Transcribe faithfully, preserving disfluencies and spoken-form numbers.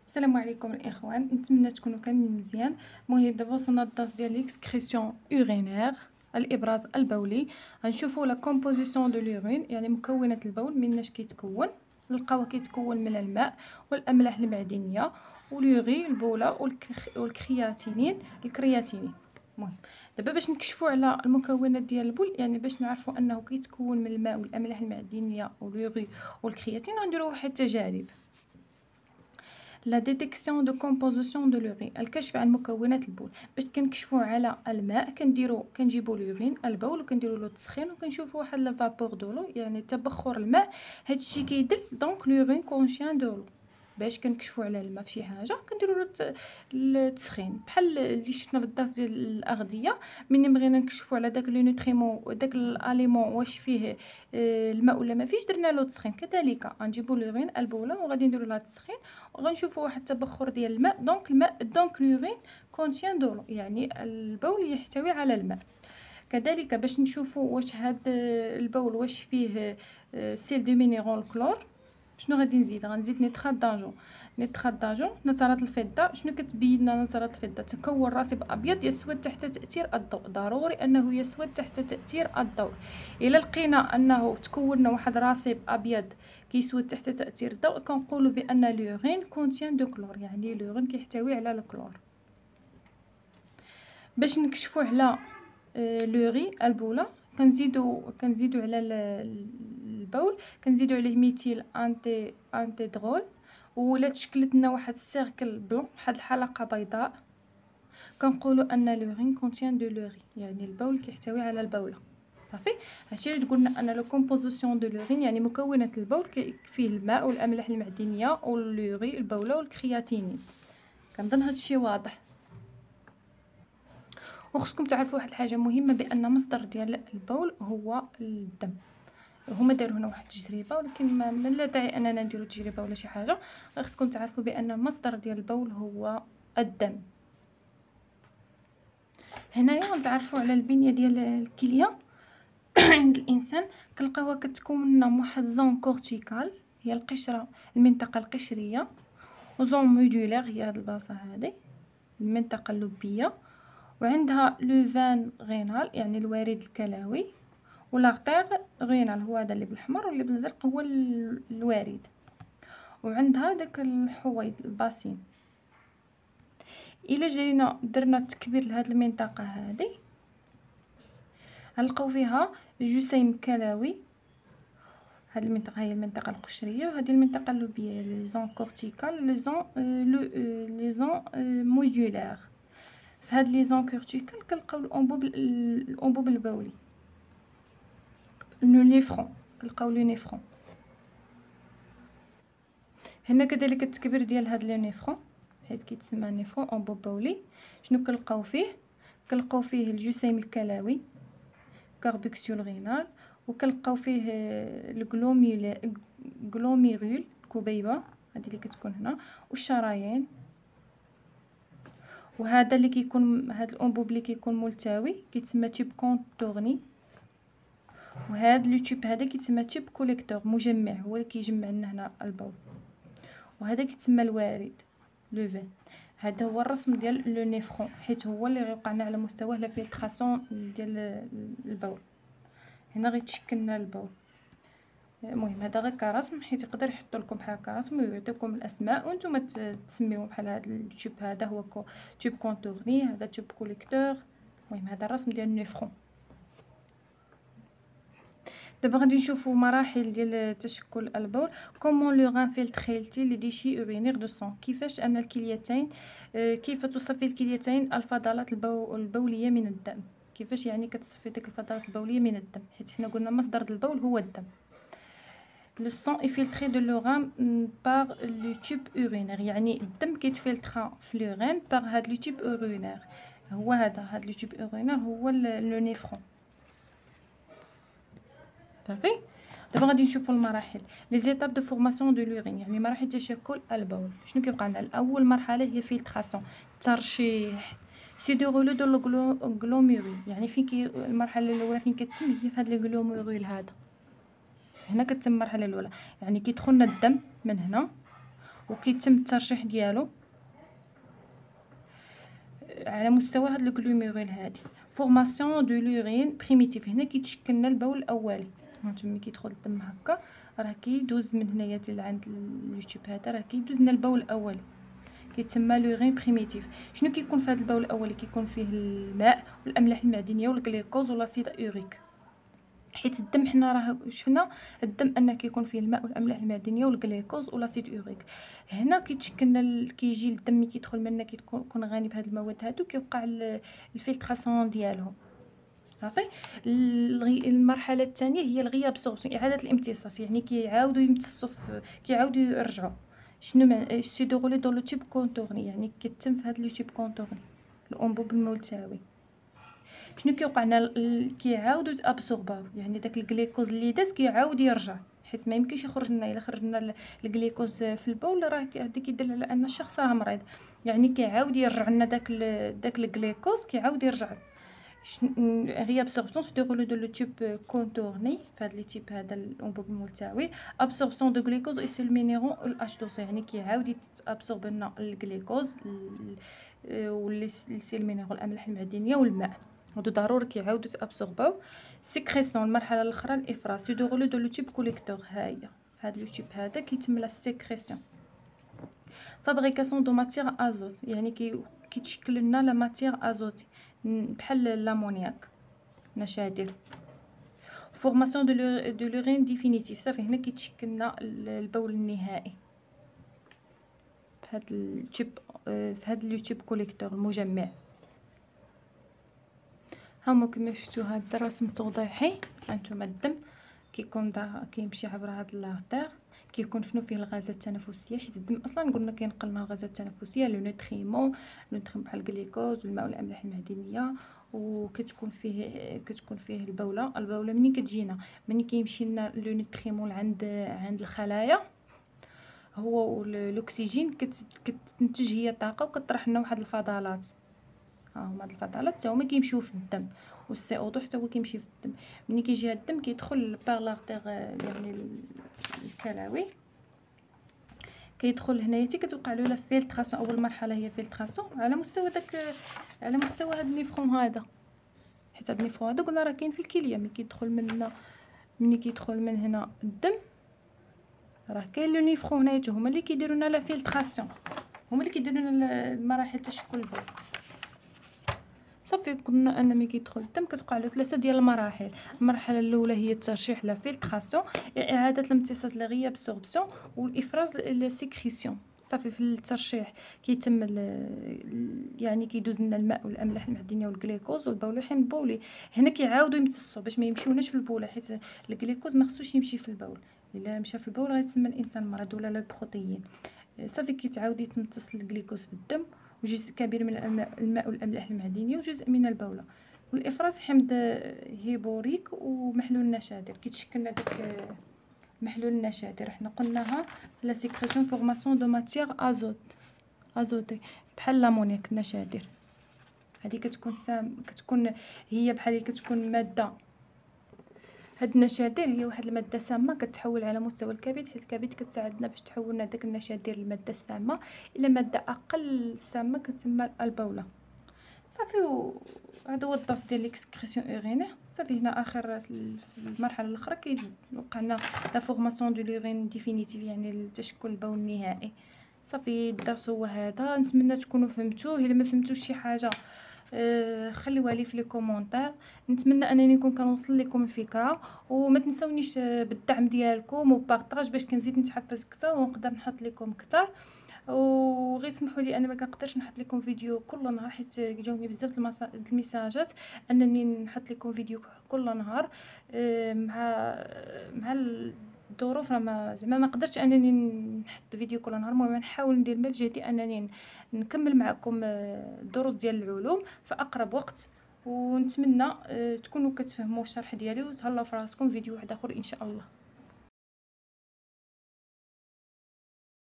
السلام عليكم الاخوان، نتمنى تكونوا كاملين مزيان. المهم دابا وصلنا للدرس ديال ليكسكريسيون اورينير، الابراز البولي. غنشوفوا لا كومبوزيسيون دو لورين، يعني مكونات البول مناش كيتكون. نلقاوه كيتكون من الماء والاملاح المعدنيه واليوري البوله والكرياتينين الكرياتينين. المهم دابا باش نكشفوا على المكونات ديال البول، يعني باش نعرفوا انه كيتكون من الماء والاملاح المعدنيه واليوري والكرياتين، غنديروا واحد التجارب. لا ديتيكسيون دو كومبوزيسيون دو لورين، الكشف عن مكونات البول. باش كنكشفوا على الماء كنديروا كنجيبوا لورين البول وكنديروا له التسخين وكنشوفوا واحد لا فابور دولو، يعني تبخر الماء. هادشي كيدل دونك لورين كونشيان دولو. باش كنكشفوا على الماء فشي حاجه كنديروا له التسخين، بحال اللي شفنا في الدرس ديال الاغذيه. ملي بغينا نكشفوا على داك لو نوتريمون وداك الاليمون واش فيه آه الماء ولا ما فيش، درنا له التسخين. كذلك غنجيبوا لورين البوله وغادي نديروا لها التسخين وغنشوفوا واحد التبخر ديال الماء. دونك الماء دونك لورين كونتيان دولو، يعني البول يحتوي على الماء. كذلك باش نشوفوا واش هاد البول واش فيه سيل دو مينيرال كلور، شنو غادي نزيد؟ غنزيد نيترات داجون. نيترات داجون نترات الفضه. شنو كتبين لنا نترات الفضه؟ تكون راسب ابيض يسود تحت تاثير الضوء. ضروري انه يسود تحت تاثير الضوء. الا لقينا انه تكون واحد راسب ابيض كيسود تحت تاثير الضوء كنقولوا بان لورين كونتيان دو كلور، يعني لورين كيحتوي على الكلور. باش نكشفوا على لوري البوله كنزيدوا كنزيدوا على البول كنزيدوا عليه ميثيل انتي انتي درول، ولا تشكلت لنا واحد السيركل بلون، واحد الحلقه بيضاء، كنقولوا ان لورين كونتيان دو لوري، يعني البول كيحتوي على البوله. صافي، هادشي اللي قلنا ان لو كومبوزيسيون دو لورين، يعني مكونات البول فيه الماء والاملاح المعدنيه واليوري البوله والكرياتينين. كنظن هادشي واضح. وخصكم تعرفوا واحد الحاجه مهمه، بان مصدر ديال البول هو الدم. هما داروا هنا واحد التجربه، ولكن ما من لا داعي اننا نديروا تجربه ولا شي حاجه. خصكم تعرفوا بان المصدر ديال البول هو الدم. هنايا نتعرفوا على البنيه ديال الكليه عند الانسان. كنلقاوها كتكون من واحد زون كورتيكال، هي القشره المنطقه القشريه، وزون مودولير هي هاد البلاصه هذه المنطقه اللبيه، وعندها لو فان غينال يعني الوريد الكلوي، والارتير غينال هو هذا اللي بالاحمر، واللي بالازرق هو الوريد، وعندها داك الحويض الباسين. الا جينا درنا تكبير لهاد المنطقه هذه غنلقاو فيها جسيم كلوي. هاد المنطقه هي المنطقه القشريه، وهذه المنطقه اللوبيه لي زون كورتيكال لي زون لي زون مودولير. في هاد لي زون كورتيكال كنلقاو الانبوب الانبوب البولي، لو نيفرون، كنلقاو لو نيفرون. هنا كذلك التكبير ديال هاد لو نيفرون، حيت كيتسمى نيفرون انبوب بولي. شنو كنلقاو فيه؟ كنلقاو فيه الجسيم الكلوي كاربوكسيول غينال، وكنلقاو فيه الغلوميرول غلوميرول الكبيبه هذه اللي كتكون هنا، والشرايين. وهذا اللي كيكون هذا الانبوب اللي كيكون ملتوي كيتسمى تيب كونتورني، وهذا لو تيب هذا كيتسمى تيب كوليكتور مجمع، هو اللي كيجمع لنا هنا البول. وهذا كيتسمى الوارد لو فين. هذا هو الرسم ديال لو نيفرون، حيت هو اللي غيوقع لنا على مستوى لا فيلتراسيون ديال البول. هنا غيتشكل لنا البول. المهم هذا غير كرسم، حيت يقدر يحط لكم بحال كرسم ويعطيكم الاسماء وانتم تسميوه بحال هذا التوب هذا هو توب كونتورني، هذا توب كوليكتور. المهم هذا الرسم ديال النيفرون. دابا غادي نشوفوا مراحل ديال تشكل البول. كومون لو غانفيلتريتي لي ديشي اورينير دو سون، كيفاش ان الكليتين كيف تصفي الكليتين الفضلات البوليه من الدم. كيفاش يعني كتصفي ديك الفضلات البوليه من الدم، حيت حنا قلنا مصدر البول هو الدم. لو سون اي فيلتري دو لوران بار لو تيوب اورينير، يعني الدم كيتفلترا في لورين بار هاد لو تيوب اورينير. هو هذا هاد لو تيوب اورينير هو لو نيفرون. صافي، دابا غادي نشوفوا المراحل. لي زيتاب دو فورماسيون دو لورين، يعني مراحل تشكل البول. شنو كيبقى لنا؟ الاول مرحله هي فيلتراسيون، ترشيح. سي دو رولو دو الغلوميرول، يعني فين كي المرحله الاولى فين كتتم هي في هاد الغلوميرول هذا. هنا كتتم المرحله الاولى، يعني كيدخل لنا الدم من هنا وكيتم الترشيح ديالو على مستوى هاد الكلوميرول هادي. فورماسيون دو لورين بريميتيف، هنا كيتشكل لنا البول الاولي. هانتوما ملي كيدخل الدم هكا راه كيدوز من هنايا لعند اليوتيوب هذا، راه كيدوز لنا البول الاولي كيتسمى لورين بريميتيف. شنو كيكون في هذا البول الاولي؟ كيكون فيه الماء والاملاح المعدنيه والغليكوز والاسيد اوريك. حيت الدم حنا راه شفنا الدم ان كيكون فيه الماء والاملاح المعدنيه والغليكوز والاسيد اوريك. هنا كيتشكلنا كيجي الدم ملي كيدخل منا كيكون غني بهاد المواد هادو، كيوقع الفلتراسيون ديالهم صافي. المرحله الثانيه هي الغيابسوربسيون، اعاده الامتصاص، يعني كيعاودوا يمتصوا كيعاودوا يرجعوا. شنو معنى سي دورولي دون لو تيب كونتورني، يعني كتم في هاد لو تيب كونتورني الانبوب الملتوي. شنو كيوقع لنا؟ كيعاودوا يتابسورباو، يعني داك الجليكوز اللي داز كيعاود يرجع، حيت ما يمكنش يخرج لنا. الا خرج لنا الجليكوز في البول راه هذا كيدل على ان الشخص راه مريض، يعني كيعاود يرجع لنا داك داك الجليكوز كيعاود يرجع. غياب ابسوربسيون سو ديرولو دو لو تيب كونتورني في هذا لي تيب هذا الانبوب الملتوي. ابسوربسيون دو جليكوز اي سي المينيرون الاتش دو سي، يعني كيعاود يتابسورب لنا الجليكوز واللي سي المينيرون الاملاح المعدنيه والماء، هادو ضروري كيعاودوا يتابسورباو. سيكريسيون المرحله الاخرى الافراز سو ديرولو دو لو تيب كوليكتور. ها هي في هذا لو تيب هذا كيتم لا سيكريسيون. فابريكاسيون دو ماتيغ ازوت، يعني كي كيتشكل لنا لا ماتيغ ازوتي بحال لامونياك نشادر. فورماسيون دو دو لورين ديفينيتيف، صافي هنا كيتشكل لنا البول النهائي في هذا التيب في هذا لو تيب كوليكتور المجمع. هاهما كما شفتوا هذا الرسم التوضيحي. هانتوما الدم كيكون دا كيمشي عبر هاد لاغتير، كيكون شنو فيه الغازات التنفسيه، حيت الدم اصلا قلنا كينقل لنا الغازات التنفسيه لو نوتريمون نوتريمون بحال الجليكوز والماء والاملاح المعدنيه. وكتكون فيه كتكون فيه البوله. البوله منين كتجينا؟ منين كيمشي لنا لو نوتريمون عند عند الخلايا هو الاكسجين كتنتج هي طاقه وكطرح لنا واحد الفضلات. ها هما هاد الفضلات حتى هما كيمشيو في الدم، والسي او حتى هو كيمشي في الدم. ملي كيجي هاد الدم كيدخل بار لاغتيغ يعني الكلوي، كيدخل هنايا حتى كتوقع له لا فلتراسيون. اول مرحله هي فلتراسيون على مستوى داك على مستوى هاد النيفرون هذا، حيت هاد النيفرون هذا قلنا راه كاين في الكليه. ملي كيدخل مننا ملي كيدخل من هنا الدم راه كاين لو نيفرون هنايا هما اللي كيديروا لنا لا فلتراسيون، هما اللي كيديروا لنا مراحل تشكل البول. صافي قلنا ان ملي كيدخل الدم كتوقع له ثلاثه ديال المراحل. المرحله الاولى هي الترشيح لا فلتراسيون، اعاده الامتصاص لا غيابسوربسيون، والافراز لا سيكريسيون. صافي في الترشيح كيتم يعني كيدوز لنا الماء والاملاح المعدنيه والجليكوز والبول حين البولي. هنا كيعاودوا يمتصوا باش ما يمشيوناش في البوله، حيت الجليكوز ما خصوش يمشي في البول. الا مشى في البول غيتسمى الانسان مريض ولا لا البروتيين. صافي كيتعاود يتمتص الجليكوز في الدم وجزء كبير من الماء والاملاح المعدنيه وجزء من البوله. والافراز حمض هيبوريك ومحلول نشادر. كيتشكل لنا داك محلول النشادر حنا قلناها لا سيكريسيون فورماسيون دو ماتيغ ازوت ازوتي بحال لامونياك النشادر. هذه كتكون سام كتكون هي بحال كتكون ماده. هاد النشادر هي واحد الماده سامه كتحول على مستوى الكبد، حيت الكبد كتساعدنا باش تحول لنا داك النشادر الماده السامه الى ماده اقل سامه كتسمى البوله. صافي هذا هو الداس ديال ليكسكريسيون اورينير. صافي هنا اخر المرحله الاخرى كيوقع لنا لا فورماسيون دو لورين ديفينيتيف، يعني التشكل البول النهائي. صافي الدرس هو هذا، نتمنى تكونوا فهمتوه. الا ما فهمتوش شي حاجه آه خليوها لي في لي كومونتير. نتمنى انني نكون كنوصل لكم الفكره، وما تنسونيش بالدعم ديالكم وبارطاج باش كنزيد نتحفز اكثر ونقدر نحط لكم اكثر. وغير سمحوا لي انا ما كنقدرش نحط لكم فيديو كل نهار، حيت جاوني بزاف الميساجات انني نحط لكم فيديو كل نهار. آه مع مع الظروف راه زعما ما قدرتش انني نحط فيديو كل نهار. المهم نحاول ندير ما في جهدي انني نكمل معكم الدروس ديال العلوم في اقرب وقت. ونتمنى تكونوا كتفهموا الشرح ديالي، وتهلاو في راسكم فيديو واحد اخر ان شاء الله.